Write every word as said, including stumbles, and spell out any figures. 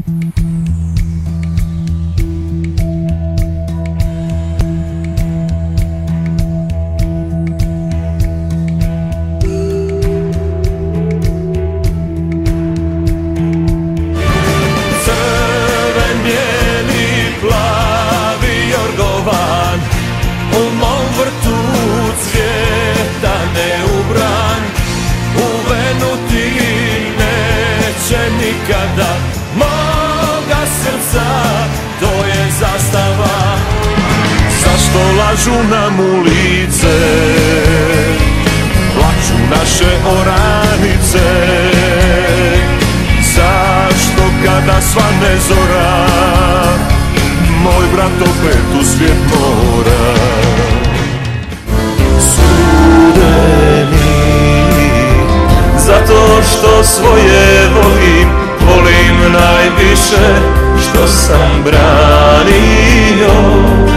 Nikada moga srca, to je zastava. Zašto lažu nam u lice, plaču naše oranice? Zašto kada svane zora, moj brat opet u svijet mora? Sude mi, zato što svoje volim, volim najviše što sam branio.